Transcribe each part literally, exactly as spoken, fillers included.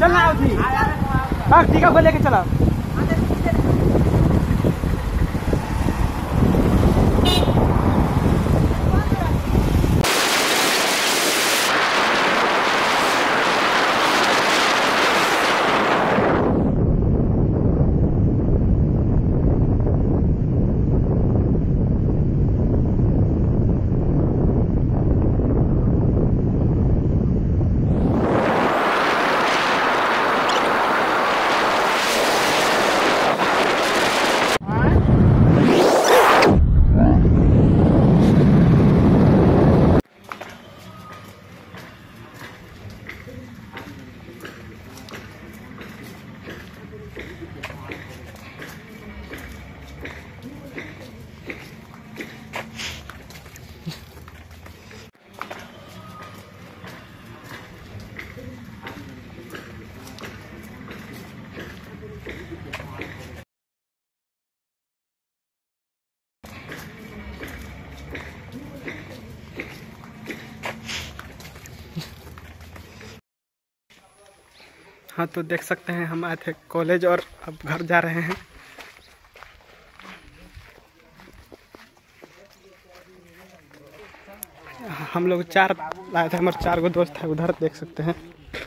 चलना उठी हाँ टीका को लेके चला। हाँ तो देख सकते हैं हम आए थे कॉलेज और अब घर जा रहे हैं। हम लोग चार आए थे, हमारे चार गो दोस्त है उधर देख सकते हैं।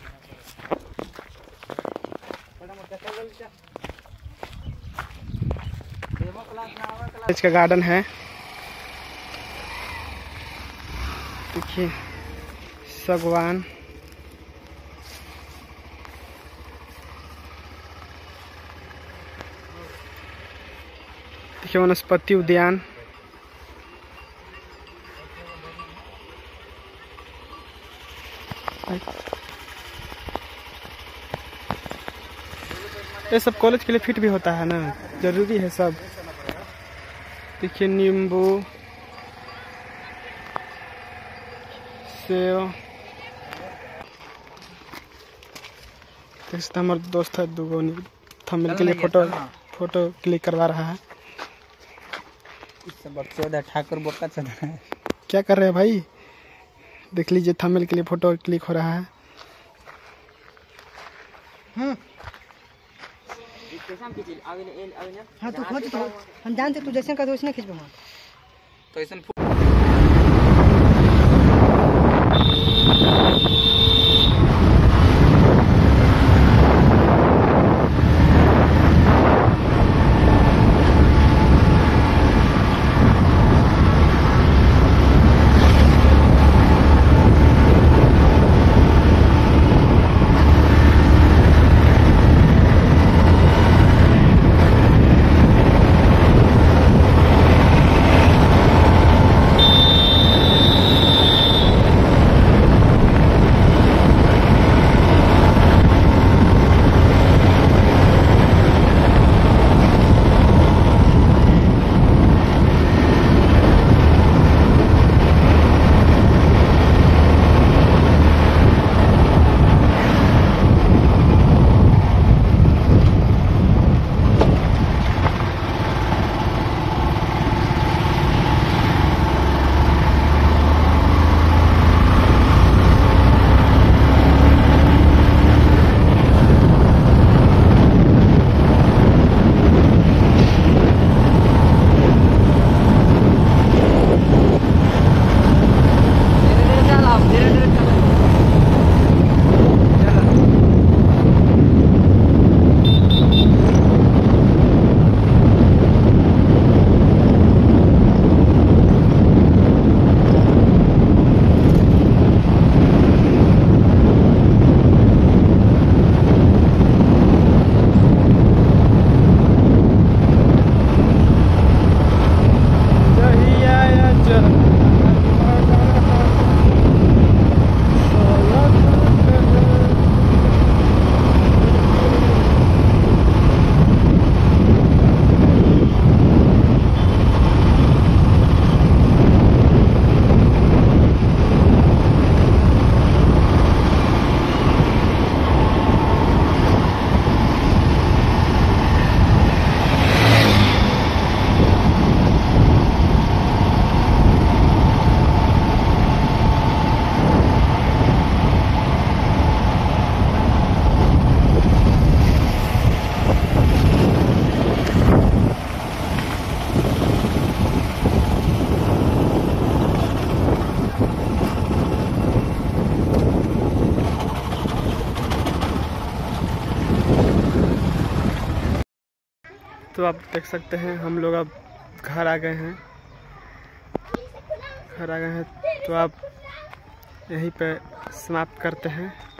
कॉलेज का गार्डन है, देखिए सागवान, देखिए वनस्पति उद्यान, ये सब कॉलेज के लिए फिट भी होता है ना, जरूरी है सब। देखिए नींबू, सेव, देखते हमारे दोस्त है दुगो थंबनेल के लिए फोटो फोटो क्लिक करवा रहा है। ठाकुर बोका है, क्या कर रहे हैं भाई? देख लीजिए थंबनेल के लिए फोटो क्लिक हो रहा है। हाँ हाँ तो खोज तो हम जानते तू जैसे का तो वैसे खींच तो ऐसा। तो आप देख सकते हैं हम लोग अब घर आ गए हैं घर आ गए हैं तो आप यहीं पे समाप्त करते हैं।